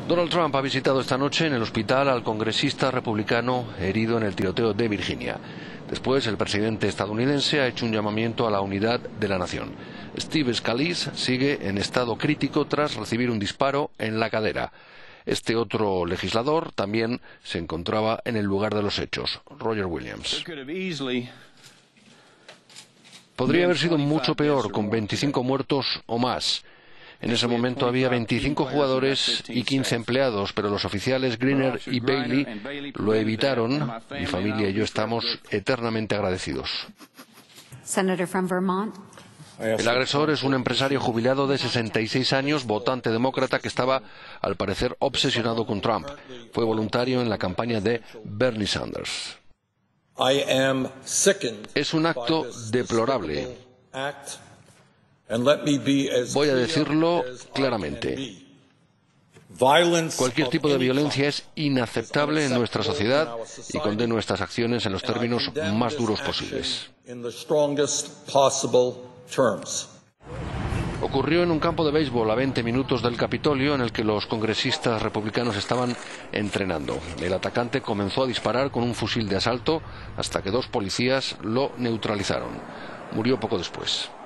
Donald Trump ha visitado esta noche en el hospital al congresista republicano herido en el tiroteo de Virginia. Después, el presidente estadounidense ha hecho un llamamiento a la unidad de la nación. Steve Scalise sigue en estado crítico tras recibir un disparo en la cadera. Este otro legislador también se encontraba en el lugar de los hechos. Roger Williams. Podría haber sido mucho peor, con 25 muertos o más. En ese momento había 25 jugadores y 15 empleados, pero los oficiales Griner y Bailey lo evitaron. Mi familia y yo estamos eternamente agradecidos. El agresor es un empresario jubilado de 66 años, votante demócrata que estaba, al parecer, obsesionado con Trump. Fue voluntario en la campaña de Bernie Sanders. Es un acto deplorable. Voy a decirlo claramente. Cualquier tipo de violencia es inaceptable en nuestra sociedad y condeno estas acciones en los términos más duros posibles. Ocurrió en un campo de béisbol a 20 minutos del Capitolio, en el que los congresistas republicanos estaban entrenando. El atacante comenzó a disparar con un fusil de asalto hasta que dos policías lo neutralizaron. Murió poco después.